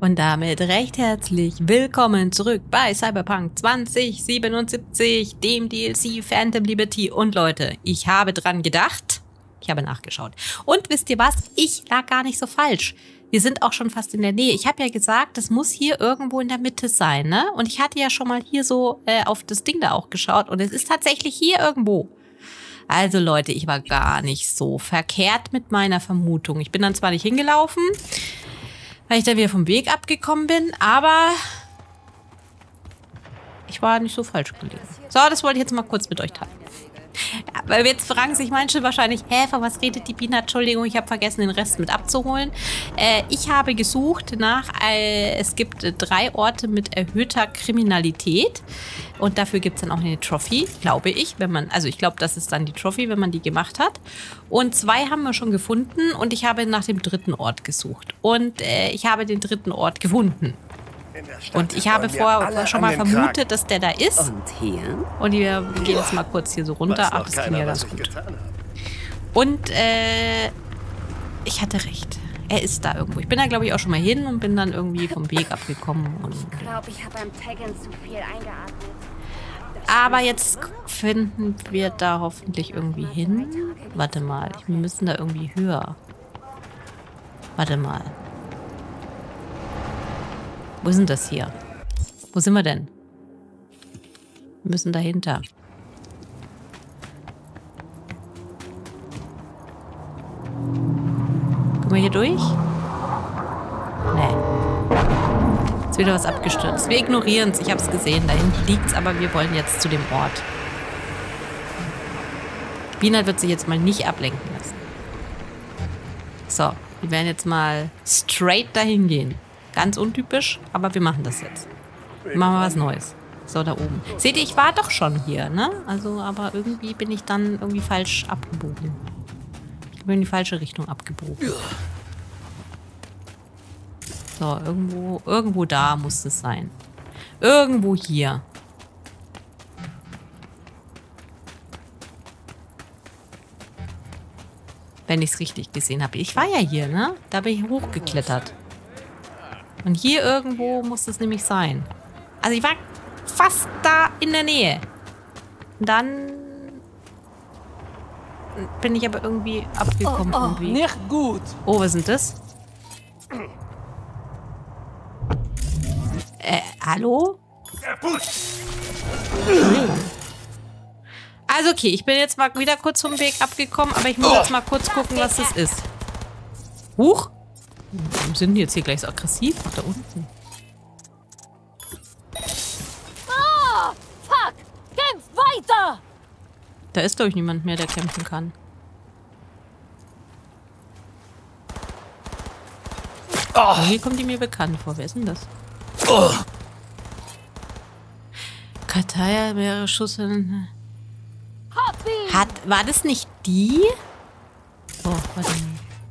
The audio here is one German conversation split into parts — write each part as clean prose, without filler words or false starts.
Und damit recht herzlich willkommen zurück bei Cyberpunk 2077, dem DLC Phantom Liberty. Und Leute, ich habe dran gedacht, ich habe nachgeschaut. Und wisst ihr was? Ich lag gar nicht so falsch. Wir sind auch schon fast in der Nähe. Ich habe ja gesagt, das muss hier irgendwo in der Mitte sein, ne? Und ich hatte ja schon mal hier so auf das Ding da auch geschaut. Und es ist tatsächlich hier irgendwo. Also Leute, ich war gar nicht so verkehrt mit meiner Vermutung. Ich bin dann zwar nicht hingelaufen, weil ich dann wieder vom Weg abgekommen bin, aber ich war nicht so falsch gelegen. So, das wollte ich jetzt mal kurz mit euch teilen. Ja, weil jetzt fragen sich manche wahrscheinlich, von was redet die Bina? Entschuldigung, ich habe vergessen, den Rest mit abzuholen. Ich habe gesucht nach, es gibt 3 Orte mit erhöhter Kriminalität. Und dafür gibt es dann auch eine Trophy, glaube ich. Also ich glaube, das ist dann die Trophy, wenn man die gemacht hat. Und 2 haben wir schon gefunden und ich habe nach dem 3. Ort gesucht. Und ich habe den 3. Ort gefunden. Und ich habe vorher schon mal vermutet, dass der da ist. Und hier? Und wir gehen jetzt mal kurz hier so runter. Ach, das ging ja ganz gut. Und ich hatte recht. Er ist da irgendwo. Ich bin da, glaube ich, auch schon mal hin und bin dann irgendwie vom Weg abgekommen. Und ich glaube, ich habe beim Taggen zu viel eingeatmet. aber jetzt finden wir da hoffentlich irgendwie hin. Warte mal, wir müssen da irgendwie höher. Warte mal. Wo ist denn das hier? Wo sind wir denn? Wir müssen dahinter. Können wir hier durch? Nee. Ist wieder was abgestürzt. Wir ignorieren es. Ich habe es gesehen. Da hinten liegt es, aber wir wollen jetzt zu dem Ort. Bina wird sich jetzt mal nicht ablenken lassen. So, wir werden jetzt mal straight dahin gehen. Ganz untypisch, aber wir machen das jetzt. Machen wir was Neues. So, da oben. Seht ihr, ich war doch schon hier, ne? Also, aber irgendwie bin ich dann irgendwie falsch abgebogen. Ich bin in die falsche Richtung abgebogen. So, irgendwo da muss es sein. Irgendwo hier. Wenn ich es richtig gesehen habe. Ich war ja hier, ne? Da bin ich hochgeklettert. Und hier irgendwo muss es nämlich sein. Also ich war fast da in der Nähe. Und dann bin ich aber irgendwie abgekommen. Irgendwie. Nicht gut. Oh, was sind das? Hallo? Also okay, ich bin jetzt mal wieder kurz vom Weg abgekommen, aber ich muss jetzt mal kurz gucken, was das ist. Huch! Warum sind die jetzt hier gleich so aggressiv? Ach, da unten. Oh, fuck! Kämpf weiter! Da ist, glaube ich, niemand mehr, der kämpfen kann. Oh, hier kommt die mir bekannt vor. Wer ist denn das? Oh. Kataya, mehrere Schüsse. War das nicht die? Oh, warte mal.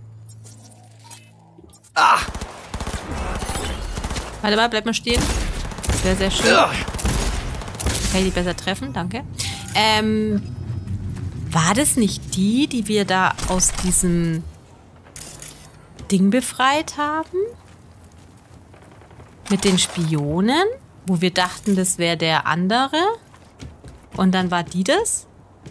Warte mal, bleib mal stehen. Das wäre sehr schön. Kann ich die besser treffen? Danke. War das nicht die wir da aus diesem Ding befreit haben? Mit den Spionen? Wo wir dachten, das wäre der andere? Und dann war die das?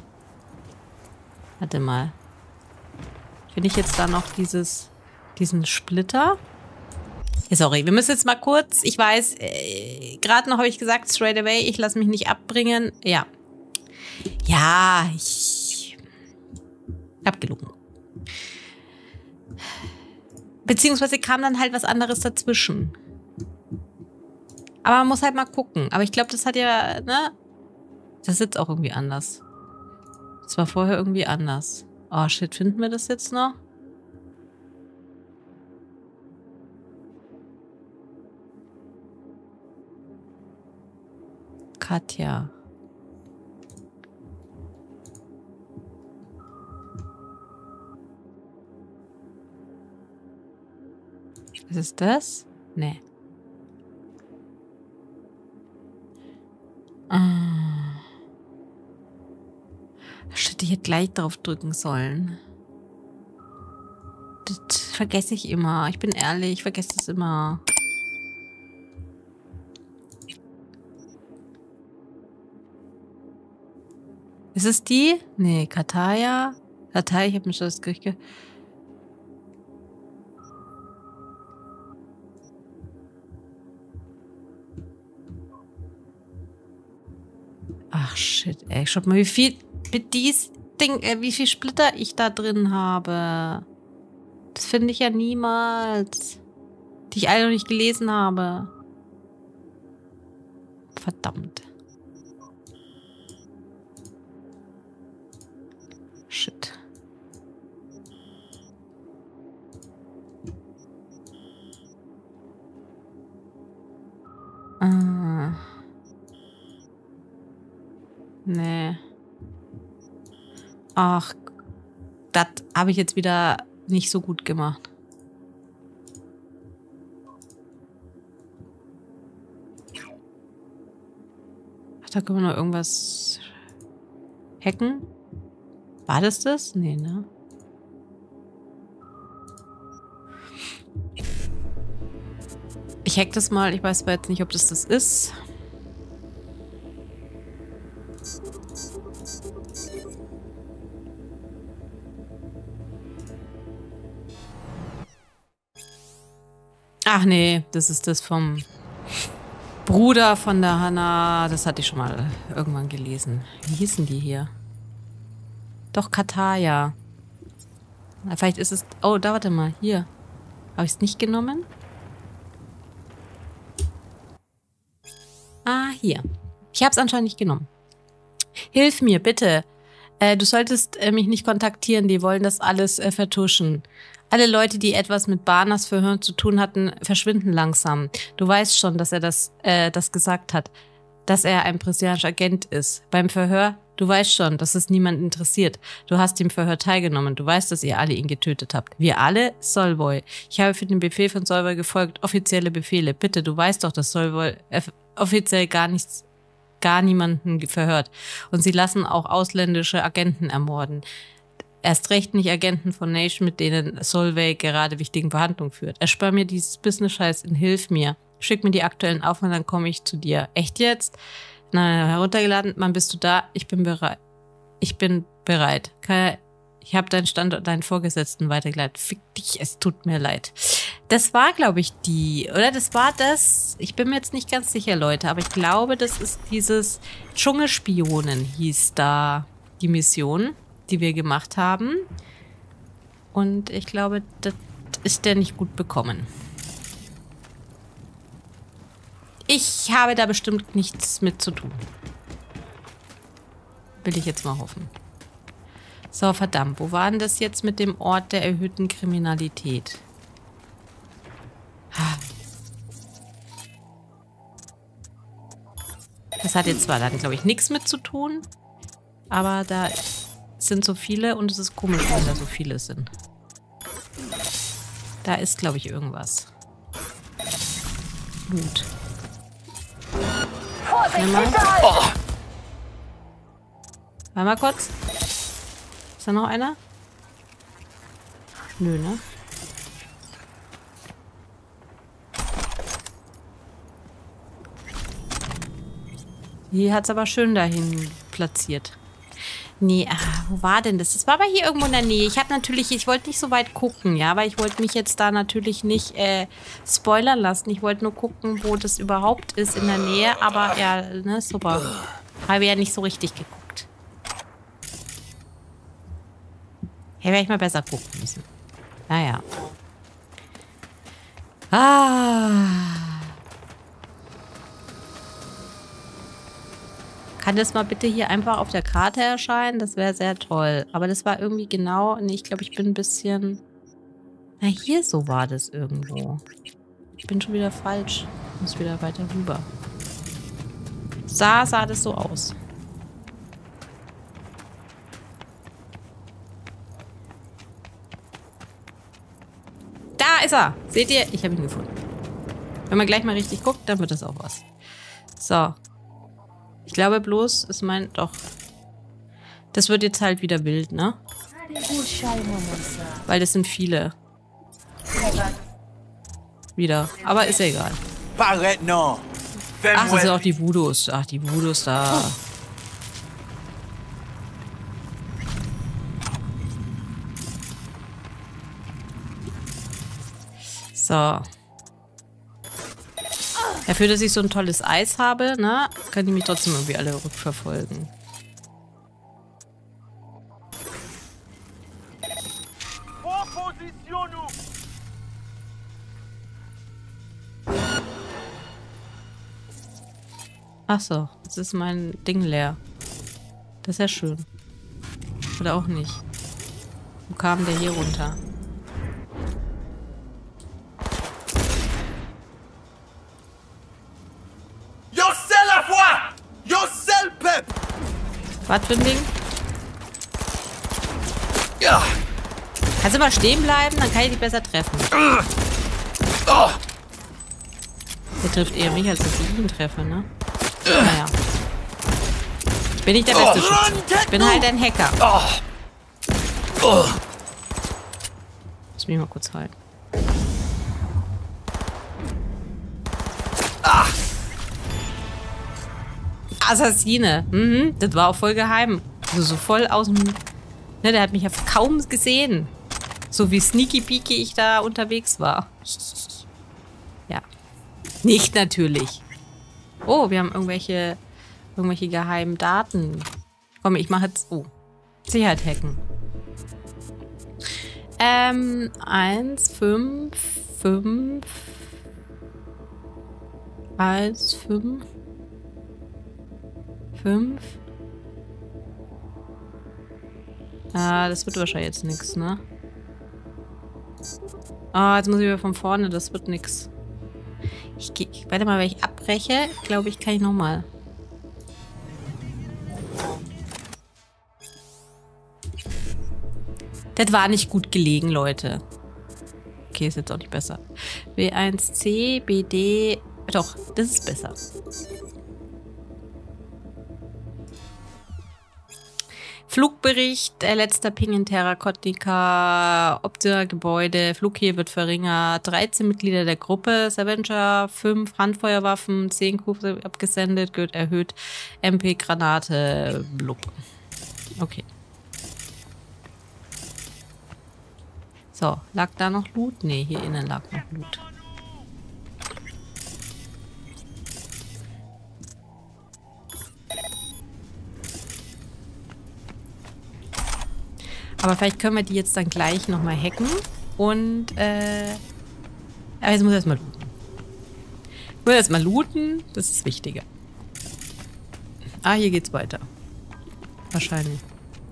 Warte mal. Finde ich jetzt da noch diesen Splitter? Ja, sorry, wir müssen jetzt mal kurz, ich weiß, gerade noch habe ich gesagt, straight away, ich lasse mich nicht abbringen. Ja. Ja, ich habe gelogen. Beziehungsweise kam dann halt was anderes dazwischen. Aber man muss halt mal gucken. Aber ich glaube, das hat ja, ne? Das ist jetzt auch irgendwie anders. Das war vorher irgendwie anders. Oh, shit, finden wir das jetzt noch? Katja. Was ist das? Nee. Shit, ich hätte gleich drauf drücken sollen. Das vergesse ich immer. Ich bin ehrlich, ich vergesse das immer. Ist es die? Nee, Kataya. Kataya, ich habe mich das gekriegt. Ach shit, ey. Schaut mal, wie viel mit dies Ding, wie viel Splitter ich da drin habe. Das finde ich ja niemals. Die ich alle noch nicht gelesen habe. Verdammt. Shit. Nee. Ach, das habe ich jetzt wieder nicht so gut gemacht. Ach, da können wir noch irgendwas hacken. War das das? Nee, ne? Ich hack das mal. Ich weiß aber jetzt nicht, ob das ist. Ach nee, das ist das vom Bruder von der Hannah. Das hatte ich schon mal irgendwann gelesen. Wie hießen die hier? Doch, Kataya. Vielleicht ist es... Oh, da, warte mal. Hier. Habe ich es nicht genommen? Ah, hier. Ich habe es anscheinend nicht genommen. Hilf mir, bitte. Du solltest mich nicht kontaktieren. Die wollen das alles vertuschen. Alle Leute, die etwas mit Barnas Verhör zu tun hatten, verschwinden langsam. Du weißt schon, dass er das gesagt hat. Dass er ein brasilianischer Agent ist. Beim Verhör, du weißt schon, dass es niemand interessiert. Du hast im Verhör teilgenommen. Du weißt, dass ihr alle ihn getötet habt. Wir alle? Solvoy. Ich habe für den Befehl von Solvoy gefolgt. Offizielle Befehle. Bitte, du weißt doch, dass Solvoy offiziell gar niemanden verhört. Und sie lassen auch ausländische Agenten ermorden. Erst recht nicht Agenten von Nation, mit denen Solveig gerade wichtigen Verhandlungen führt. Erspar mir dieses Business-Scheiß und hilf mir. Schick mir die aktuellen Aufnahmen, dann komme ich zu dir. Echt jetzt? Na, heruntergeladen. Wann bist du da? Ich bin bereit. Ich bin bereit. Ich habe deinen Standort, deinen Vorgesetzten weitergeleitet. Fick dich, es tut mir leid. Das war, glaube ich, die, oder? Das war das, ich bin mir jetzt nicht ganz sicher, Leute, aber ich glaube, das ist dieses Dschungelspionen hieß da die Mission, die wir gemacht haben. Und ich glaube, das ist der nicht gut bekommen. Ich habe da bestimmt nichts mit zu tun. Will ich jetzt mal hoffen. So, verdammt. Wo war denn das jetzt mit dem Ort der erhöhten Kriminalität? Das hat jetzt zwar dann, glaube ich, nichts mit zu tun. Aber da sind so viele und es ist komisch, wenn da so viele sind. Da ist, glaube ich, irgendwas. Blut. Oh. Warte mal kurz. Ist da noch einer? Nö, ne? Hier hat es aber schön dahin platziert. Nee, wo war denn das? Das war aber hier irgendwo in der Nähe. Ich wollte nicht so weit gucken, ja, aber ich wollte mich jetzt da natürlich nicht spoilern lassen. Ich wollte nur gucken, wo das überhaupt ist in der Nähe. Aber ja, ne, super. Habe ja nicht so richtig geguckt. Hey, wäre ich mal besser gucken müssen. Naja. Kann das mal bitte hier einfach auf der Karte erscheinen? Das wäre sehr toll. Aber das war irgendwie genau... Nee, ich glaube, ich bin ein bisschen... Na, hier so war das irgendwo. Ich bin schon wieder falsch. Ich muss wieder weiter rüber. Sah das so aus. Da ist er! Seht ihr? Ich habe ihn gefunden. Wenn man gleich mal richtig guckt, dann wird das auch was. So. Ich glaube bloß, es meint doch... Das wird jetzt halt wieder wild, ne? Weil das sind viele. Wieder. Aber ist ja egal. Ach, das sind auch die Voodoos. Ach, die Voodoos da. So. Dafür, dass ich so ein tolles Eis habe, ne, können die mich trotzdem irgendwie alle rückverfolgen. Ach so, jetzt ist mein Ding leer. Das ist ja schön. Oder auch nicht. Wo kam der hier runter? Was für ein Ding? Ja. Kannst du mal stehen bleiben? Dann kann ich dich besser treffen. Der trifft eher mich, als dass ich ihn treffe, ne? Naja. Ich bin nicht der beste Schütze. Ich bin halt ein Hacker. Lass mich mal kurz halten. Assassine. Mhm, das war auch voll geheim. Also so voll aus dem... Ne, der hat mich ja kaum gesehen. So wie sneaky peaky ich da unterwegs war. Ja. Nicht natürlich. Oh, wir haben irgendwelche geheimen Daten. Komm, ich mache jetzt... Oh. Sicherheit hacken. 1, 5, 5. 1, 5. 5. Ah, das wird wahrscheinlich jetzt nichts, ne? Ah, jetzt muss ich wieder von vorne, das wird nichts. Warte mal, wenn ich abbreche, glaube ich, kann ich nochmal. Das war nicht gut gelegen, Leute. Okay, ist jetzt auch nicht besser. B1C, BD... Doch, das ist besser. Flugbericht, letzter Ping in Terrakotika, Opter-Gebäude, Flughöhe wird verringert, 13 Mitglieder der Gruppe, Scavenger, 5 Handfeuerwaffen, 10 Kugeln abgesendet, Gürtel erhöht, MP-Granate, blub. Okay. So, lag da noch Loot? Ne, hier innen lag noch Loot. Aber vielleicht können wir die jetzt dann gleich nochmal hacken. Und, aber jetzt muss ich erstmal looten. Ich will erstmal looten, das ist wichtiger. Ah, hier geht's weiter. Wahrscheinlich.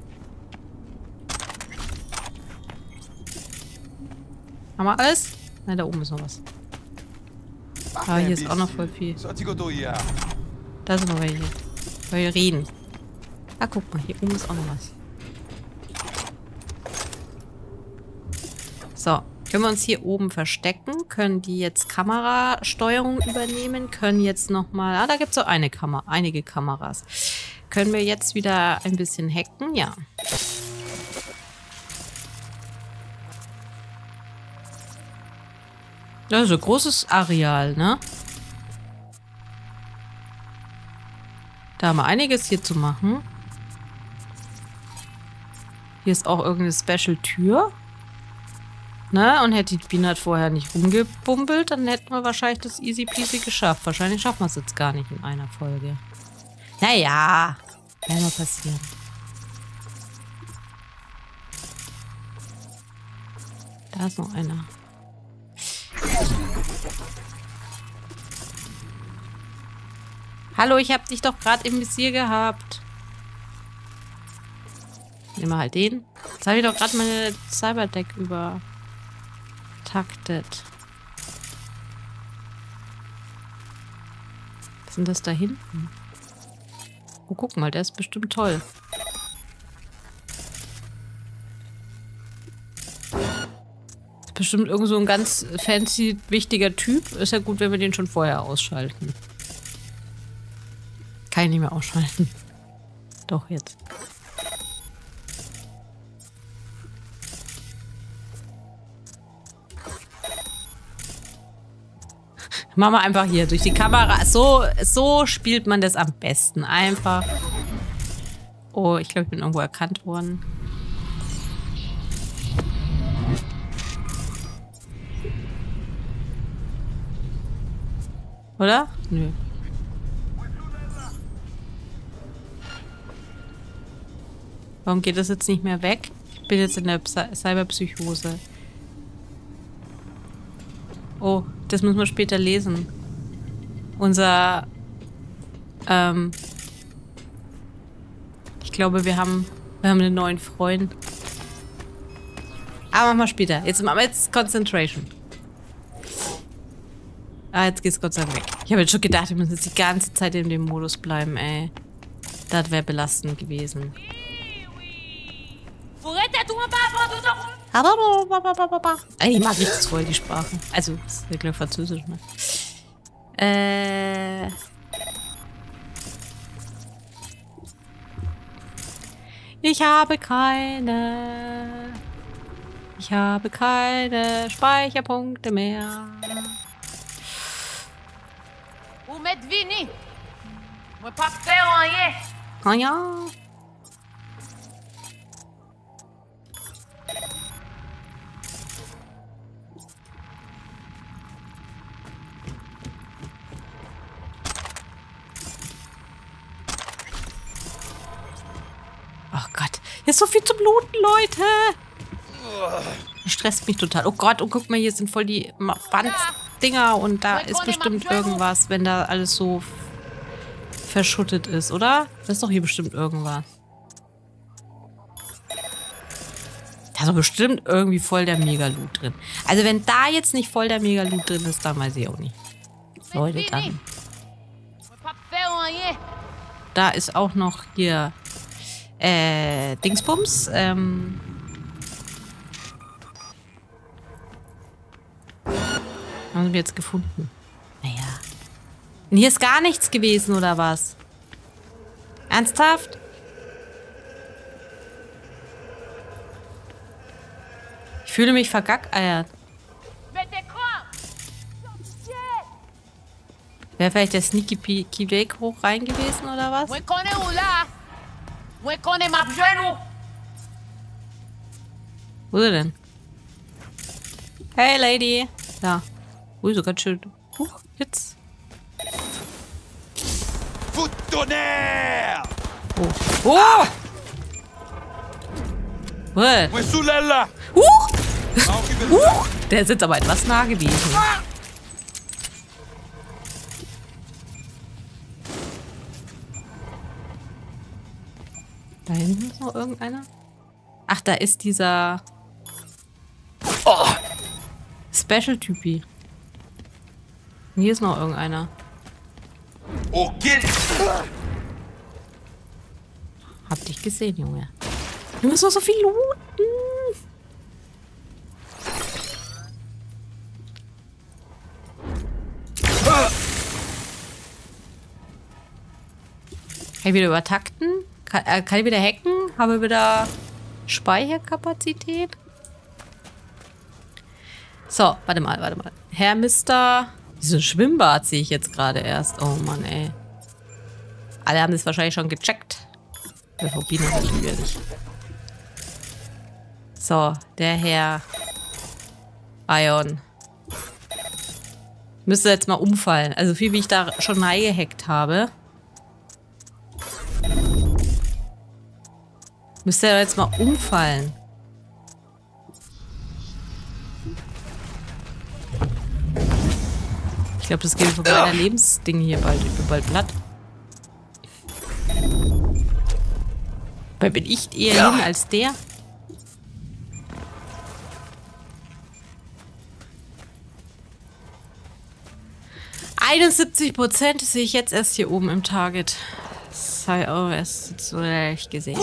Haben wir alles? Nein, da oben ist noch was. Ah, hier ist auch noch voll viel. Da sind noch welche. Weil wir reden. Ah, guck mal, hier oben ist auch noch was. So, können wir uns hier oben verstecken, können die jetzt Kamerasteuerung übernehmen, können jetzt nochmal... Ah, da gibt es so einige Kameras. Können wir jetzt wieder ein bisschen hacken? Ja. Das ist ein großes Areal, ne? Da haben wir einiges hier zu machen. Hier ist auch irgendeine Special-Tür. Ne? Und hätte die Biene vorher nicht rumgebummelt, dann hätten wir wahrscheinlich das easy peasy geschafft. Wahrscheinlich schaffen wir es jetzt gar nicht in einer Folge. Naja, kann mal passieren. Da ist noch einer. Hallo, ich hab dich doch gerade im Visier gehabt. Nehmen wir halt den. Jetzt habe ich doch gerade meine Cyberdeck übertaktet. Was ist denn das da hinten? Oh, guck mal, der ist bestimmt toll. Ist bestimmt irgend so ein ganz fancy, wichtiger Typ. Ist ja gut, wenn wir den schon vorher ausschalten. Kann ich nicht mehr ausschalten. Doch, jetzt. Machen wir einfach hier durch die Kamera. So spielt man das am besten. Einfach. Oh, ich glaube, ich bin irgendwo erkannt worden. Oder? Nö. Warum geht das jetzt nicht mehr weg? Ich bin jetzt in der Cyberpsychose. Oh, das müssen wir später lesen. Unser, ich glaube, wir haben einen neuen Freund. Aber machen wir später. Jetzt machen wir jetzt Concentration. Ah, jetzt geht's Gott sei Dank weg. Ich habe jetzt schon gedacht, wir müssen jetzt die ganze Zeit in dem Modus bleiben, ey. Das wäre belastend gewesen. Ich mag nicht so voll die Sprachen. Also, das ist ja, glaube ich, Französisch, ne? Ich habe keine Speicherpunkte mehr. Ah ja. Oh Gott. Hier ist so viel zu bluten, Leute. Das stresst mich total. Oh Gott, und guck mal, hier sind voll die Banddinger und da ist bestimmt irgendwas, wenn da alles so verschuttet ist, oder? Da ist doch hier bestimmt irgendwas. Da ist doch bestimmt irgendwie voll der Mega-Loot drin. Also wenn da jetzt nicht voll der Mega-Loot drin ist, dann weiß ich auch nicht. Leute, dann. Da ist auch noch hier Dingsbums. Haben wir jetzt gefunden. Naja. Und hier ist gar nichts gewesen, oder was? Ernsthaft? Ich fühle mich vergackeiert. Wäre vielleicht der Sneaky Peaky Weg hoch rein gewesen, oder was? Wo ist er denn? Hey, Lady. Da. Ui, so ganz schön. Jetzt. Oh. Oh! What? Der ist jetzt aber etwas nah gewesen. Da hinten ist noch irgendeiner. Ach, da ist dieser Special-Typi. Und hier ist noch irgendeiner. Okay. Hab dich gesehen, Junge. Du musst noch so viel looten. Kann ich wieder übertakten? Kann ich wieder hacken? Habe ich wieder Speicherkapazität? So, warte mal. Herr Mister... So ein Schwimmbad sehe ich jetzt gerade erst. Oh Mann, ey. Alle haben das wahrscheinlich schon gecheckt. Der Verbieter natürlich. So, der Herr Ion. Müsste jetzt mal umfallen. Also viel, wie ich da schon reingehackt habe. Müsste er jetzt mal umfallen. Ich glaube, das geht für meiner Lebensding hier bald. Ich bin bald platt. Weil bin ich eher hin als der? %71 sehe ich jetzt erst hier oben im Target. Oh, es ist so leicht gesehen.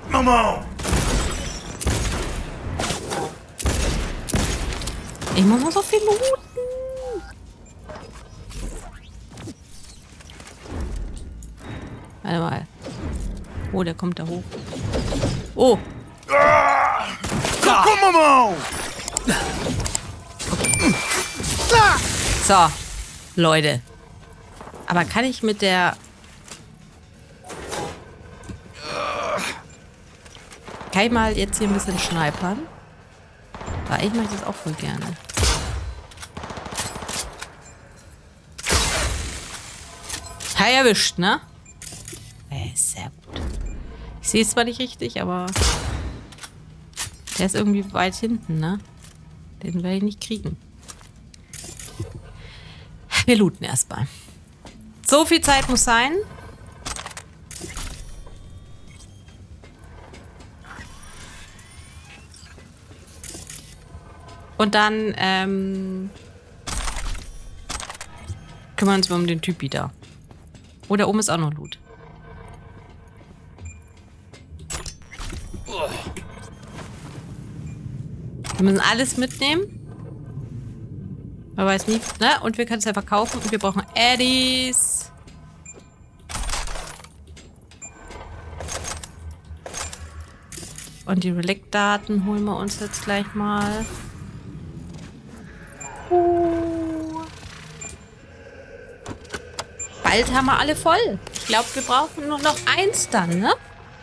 Ich muss noch so viel looten. Warte mal. Oh, der kommt da hoch. Oh. So, Leute. Aber kann ich mit der... Kann ich mal jetzt hier ein bisschen snipern? Weil ich mache das auch voll gerne. Ja, erwischt, ne? Sehr gut. Ich sehe es zwar nicht richtig, aber der ist irgendwie weit hinten, ne? Den werde ich nicht kriegen. Wir looten erstmal. So viel Zeit muss sein. Und dann kümmern wir uns mal um den Typ wieder. Oh, da oben ist auch noch Loot. Wir müssen alles mitnehmen. Man weiß nie, ne? Und wir können es ja verkaufen. Und wir brauchen Eddies. Und die Reliktdaten holen wir uns jetzt gleich mal. Bald haben wir alle voll. Ich glaube, wir brauchen nur noch eins dann, ne?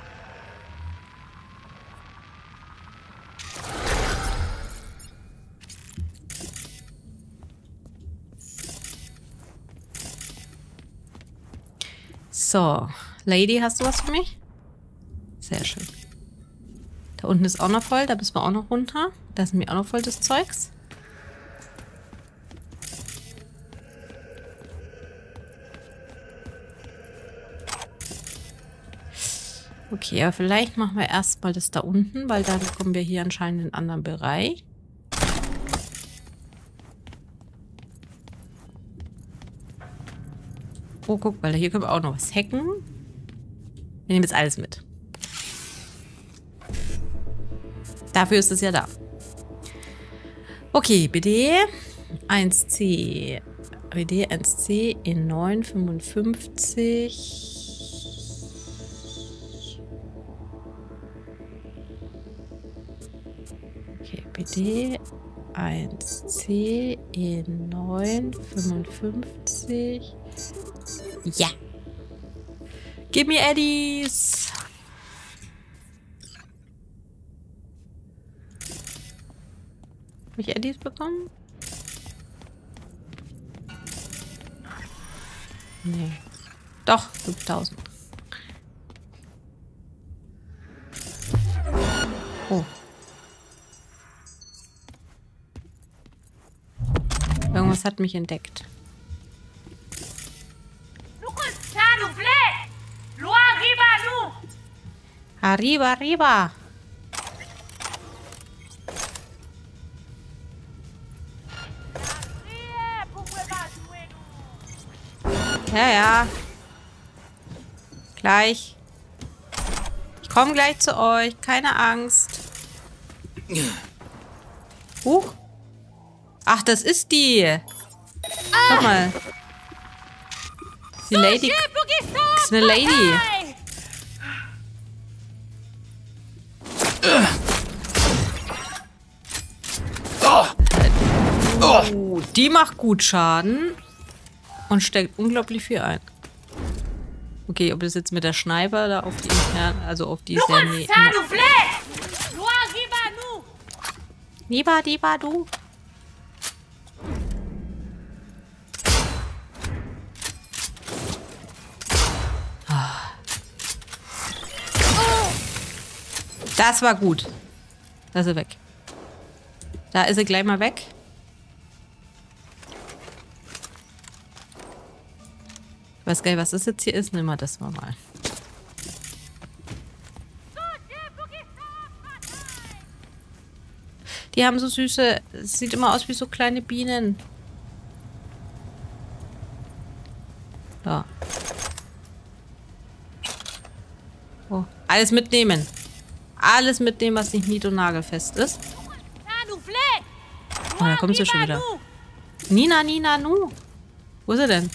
So, Lady, hast du was für mich? Sehr schön. Da unten ist auch noch voll, da müssen wir auch noch runter. Da ist mir auch noch voll des Zeugs. Okay, aber vielleicht machen wir erstmal das da unten, weil dann kommen wir hier anscheinend in einen anderen Bereich. Oh, guck mal, hier können wir auch noch was hacken. Wir nehmen jetzt alles mit. Dafür ist es ja da. Okay, BD 1C. BD 1C in 955. Okay, BD 1C in 955. Ja. Gib mir Eddies. Habe ich Eddies bekommen? Nee. Doch, 5000. Oh. Irgendwas hat mich entdeckt. Arriba, arriba. Ja, ja. Gleich. Ich komme gleich zu euch. Keine Angst. Huch. Ach, das ist die. Guck mal. Die Lady. Das ist eine Lady. Oh, die macht gut Schaden. Und steckt unglaublich viel ein. Okay, ob das jetzt mit der Schneiper da auf die interne, also auf die sehr Niba, Diba, du. Das war gut. Da ist er weg. Da ist er gleich mal weg. Ich weiß gar nicht, was das jetzt hier ist. Nimm mal das mal. Die haben so süße... Es sieht immer aus wie so kleine Bienen. Ja. Oh, alles mitnehmen. Alles mitnehmen, was nicht nied- und nagelfest ist. Oh, da kommt sie schon wieder. Nina, Nina, nu. Wo ist er denn?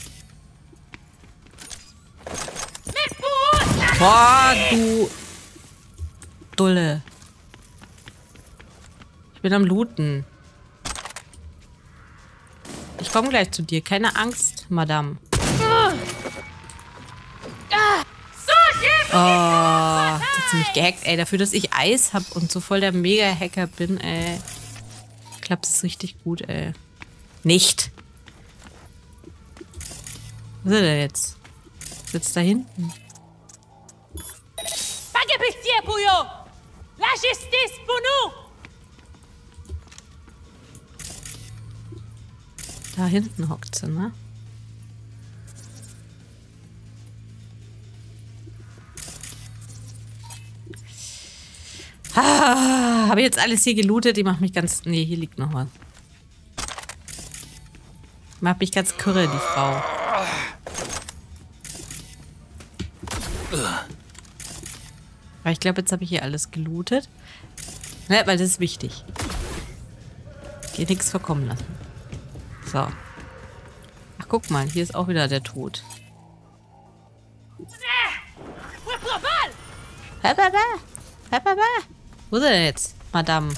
Boah, du Dulle. Ich bin am Looten. Ich komme gleich zu dir. Keine Angst, Madame. Oh, das hat sie mich gehackt, ey. Dafür, dass ich Eis hab und so voll der Mega-Hacker bin, ey. Klappt es richtig gut, ey. Nicht. Was ist er denn jetzt? Sitzt da hinten. Da hinten hockt sie, ne? Habe jetzt alles hier gelootet. Die macht mich ganz... Nee, hier liegt noch was. Macht mich ganz kürre, die Frau. Aber ich glaube, jetzt habe ich hier alles gelootet. Ne, weil das ist wichtig. Hier nichts verkommen lassen. So. Ach, guck mal. Hier ist auch wieder der Tod. Wo ist er denn jetzt, Madame?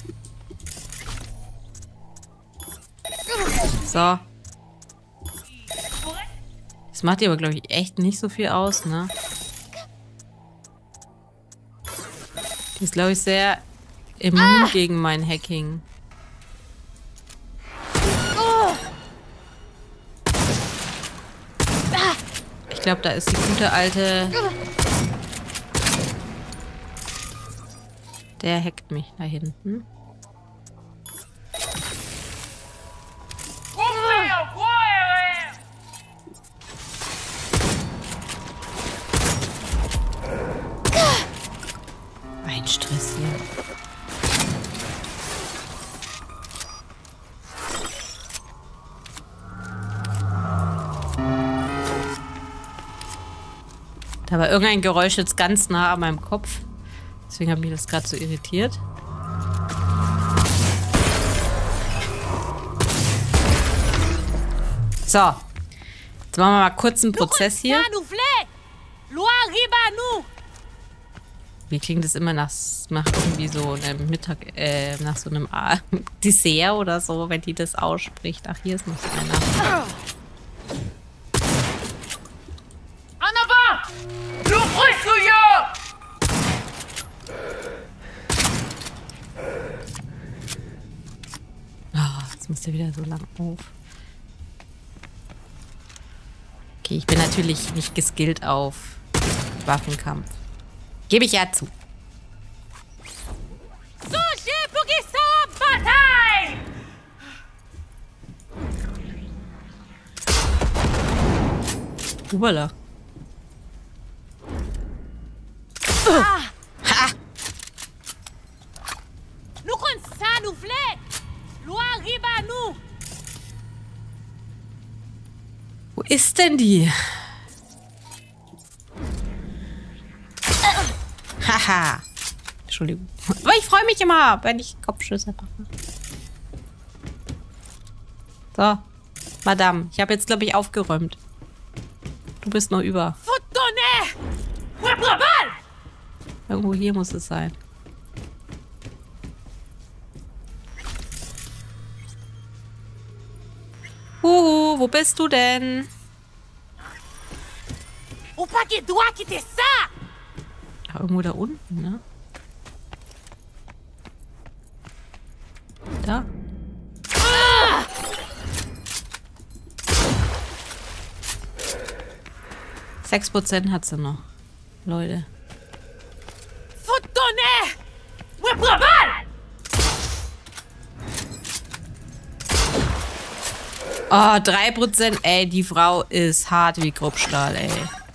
So. Das macht ihr aber, glaube ich, echt nicht so viel aus, ne? Die ist, glaube ich, sehr immun gegen mein Hacking. Ich glaube, da ist die gute alte... Der hackt mich da hinten. Ein Stress hier. Da war irgendein Geräusch jetzt ganz nah an meinem Kopf. Deswegen hat mich das gerade so irritiert. So. Jetzt machen wir mal kurz einen Prozess hier. Wie klingt das immer nach irgendwie so einem Mittag, nach so einem Dessert oder so, wenn die das ausspricht. Ach, hier ist noch einer. Jetzt muss der wieder so lang auf. Okay, ich bin natürlich nicht geskillt auf Waffenkampf. Gebe ich ja zu. Ubala. Ha! Wo ist denn die? Haha. Entschuldigung. Aber ich freue mich immer, wenn ich Kopfschüsse mache. So. Madame, ich habe jetzt, glaube ich, aufgeräumt. Du bist noch über. Irgendwo hier muss es sein. Huhu, wo bist du denn? Ach, irgendwo da unten, ne? Da. Ah! 6% hat sie noch. Leute. Oh, 3%. Ey, die Frau ist hart wie Kruppstahl, ey.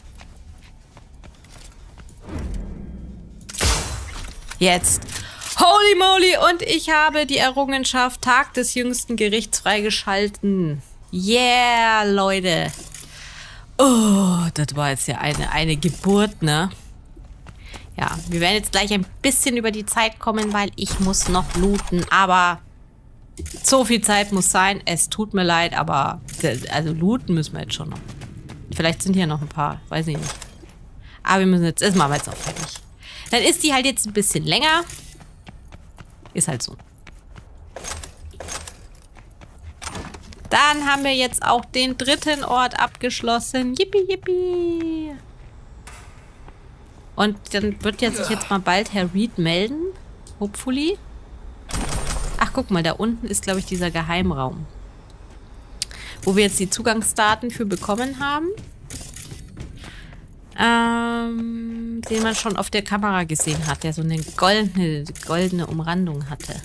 Jetzt. Holy moly! Und ich habe die Errungenschaft Tag des jüngsten Gerichts freigeschalten. Yeah, Leute. Oh, das war jetzt ja eine Geburt, ne? Ja, wir werden jetzt gleich ein bisschen über die Zeit kommen, weil ich muss noch looten. Aber so viel Zeit muss sein. Es tut mir leid, aber also looten müssen wir jetzt schon noch. Vielleicht sind hier noch ein paar, weiß ich nicht. Aber wir müssen jetzt, das machen wir jetzt auch fertig. Dann ist die halt jetzt ein bisschen länger. Ist halt so. Dann haben wir jetzt auch den 3. Ort abgeschlossen. Yippie, yippie. Und dann wird ja sich jetzt mal bald Herr Reed melden. Hopefully. Ach, guck mal, da unten ist, glaube ich, dieser Geheimraum. Wo wir jetzt die Zugangsdaten für bekommen haben. Den man schon auf der Kamera gesehen hat, der so eine goldene Umrandung hatte.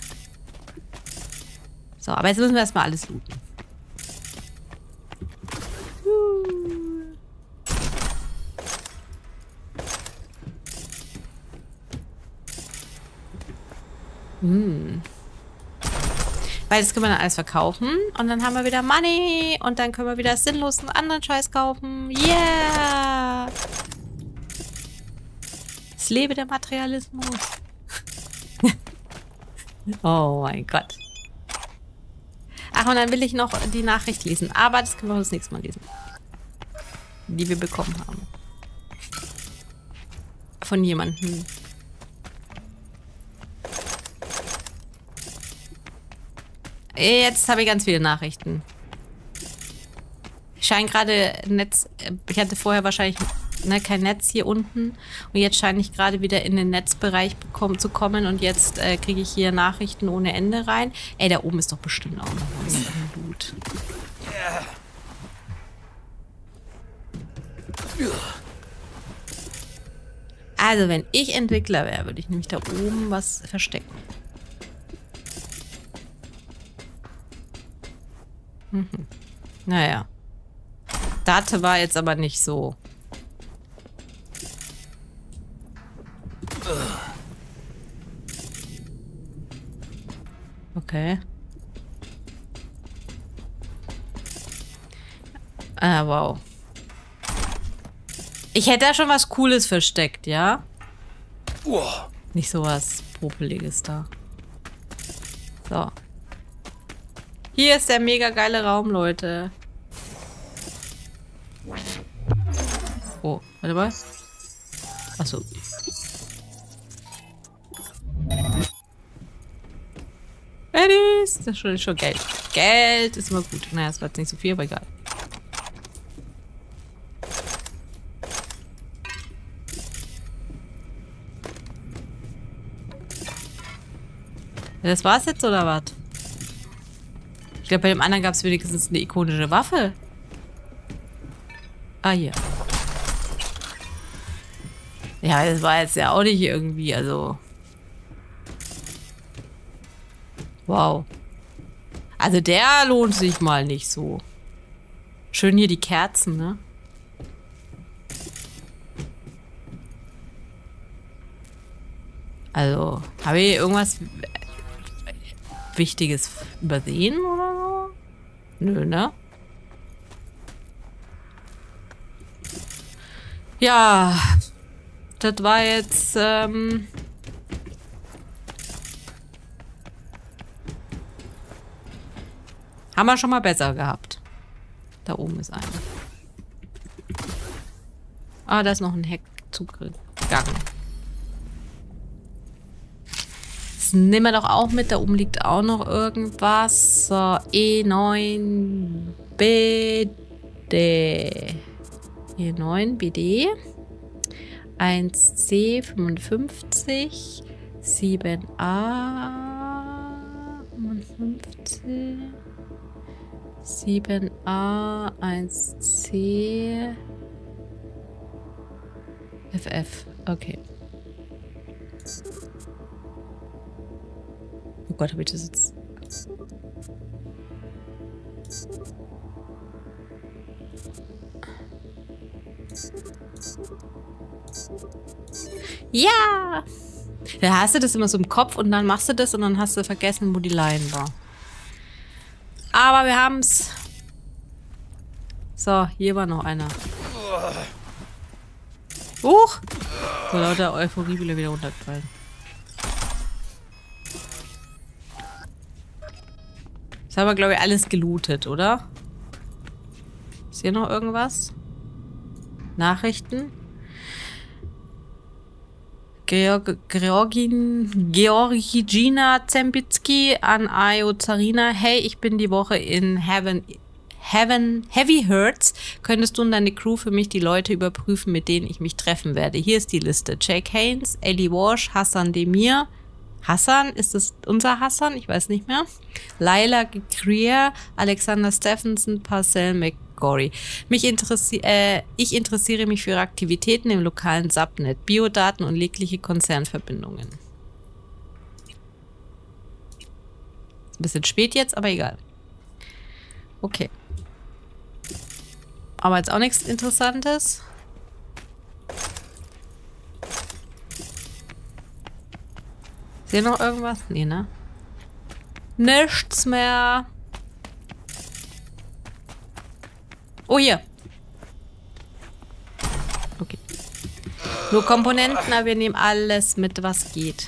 So, aber jetzt müssen wir erstmal alles looten. Weil das können wir dann alles verkaufen und dann haben wir wieder Money und dann können wir wieder sinnlosen anderen Scheiß kaufen. Yeah! Es lebe der Materialismus. Oh mein Gott. Ach, und dann will ich noch die Nachricht lesen. Aber das können wir das nächste Mal lesen. Die wir bekommen haben. Von jemandem. Jetzt habe ich ganz viele Nachrichten. Scheint gerade Netz. Ich hatte vorher wahrscheinlich kein Netz hier unten. Und jetzt scheine ich gerade wieder in den Netzbereich zu kommen. Und jetzt kriege ich hier Nachrichten ohne Ende rein. Ey, da oben ist doch bestimmt auch noch was im Blut. Also, wenn ich Entwickler wäre, würde ich nämlich da oben was verstecken. Naja. Date war jetzt aber nicht so. Okay. Ah, wow. Ich hätte da schon was Cooles versteckt, ja? Nicht so was Popeliges da. So. Hier ist der mega geile Raum, Leute. Oh, warte mal. Achso. Eddies! Das ist schon Geld. Geld ist immer gut. Naja, es war jetzt nicht so viel, aber egal. Das war's jetzt, oder was? Ich glaube, bei dem anderen gab es wenigstens eine ikonische Waffe. Ah, hier. Ja, das war jetzt ja auch nicht irgendwie, also... Wow. Also der lohnt sich mal nicht so. Schön hier die Kerzen, ne? Also, habe ich irgendwas Wichtiges übersehen oder so? Nö, ne? Ja, das war jetzt, haben wir schon mal besser gehabt. Da oben ist einer. Ah, da ist noch ein Heck zugegangen. Das nehmen wir doch auch mit. Da oben liegt auch noch irgendwas. So, E9 BD. E9 BD. 1C 55. 7A 55. 7A 1C FF. Okay. Oh Gott, habe ich das jetzt... Ja! Da hast du das immer so im Kopf und dann machst du das und dann hast du vergessen, wo die Line war. Aber wir haben's. So, hier war noch einer. Huch! Vor lauter Euphorie will er wieder runterfallen. Das haben wir, glaube ich, alles gelootet, oder? Ist hier noch irgendwas? Nachrichten? Georgina Zembitsky an Ayo Zarina. Hey, ich bin die Woche in Heavy Hurts. Könntest du und deine Crew für mich die Leute überprüfen, mit denen ich mich treffen werde? Hier ist die Liste. Jake Haynes, Ellie Walsh, Hassan Demir. Hassan? Ist das unser Hassan? Ich weiß nicht mehr. Laila Greer, Alexander Stephenson, Parcel gory. Ich interessiere mich für Aktivitäten im lokalen Subnet, Biodaten und jegliche Konzernverbindungen. Ist ein bisschen spät jetzt, aber egal. Okay. Aber jetzt auch nichts Interessantes. Ist hier noch irgendwas? Nee, ne? Nichts mehr. Oh, hier. Okay. Nur Komponenten, aber wir nehmen alles mit, was geht.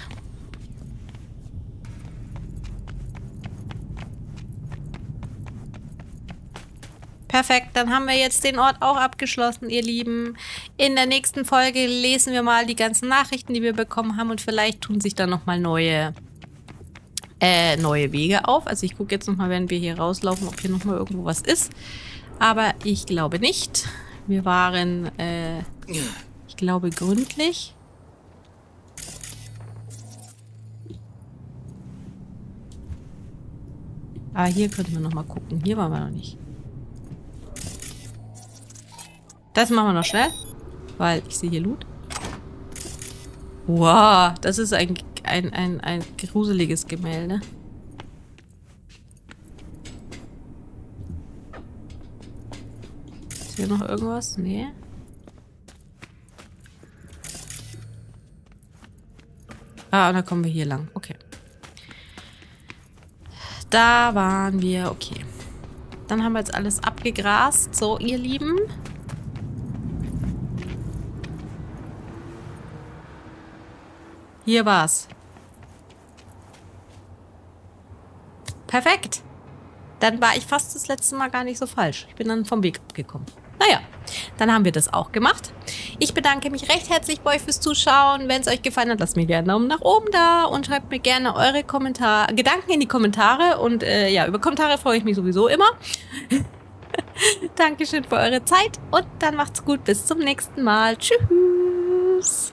Perfekt, dann haben wir jetzt den Ort auch abgeschlossen, ihr Lieben. In der nächsten Folge lesen wir mal die ganzen Nachrichten, die wir bekommen haben und vielleicht tun sich dann nochmal neue Wege auf. Also ich gucke jetzt nochmal, wenn wir hier rauslaufen, ob hier nochmal irgendwo was ist. Aber ich glaube nicht. Wir waren, ich glaube, gründlich. Aber hier könnten wir nochmal gucken. Hier waren wir noch nicht. Das machen wir noch schnell, weil ich sehe hier Loot. Wow, das ist ein gruseliges Gemälde. Ist hier noch irgendwas? Nee. Ah, und dann kommen wir hier lang. Okay. Da waren wir. Okay. Dann haben wir jetzt alles abgegrast. So, ihr Lieben. Hier war's. Perfekt. Dann war ich fast das letzte Mal gar nicht so falsch. Ich bin dann vom Weg abgekommen. Naja, dann haben wir das auch gemacht. Ich bedanke mich recht herzlich bei euch fürs Zuschauen. Wenn es euch gefallen hat, lasst mir gerne einen Daumen nach oben da und schreibt mir gerne eure Gedanken in die Kommentare. Und ja, über Kommentare freue ich mich sowieso immer. Dankeschön für eure Zeit und dann macht's gut. Bis zum nächsten Mal. Tschüss.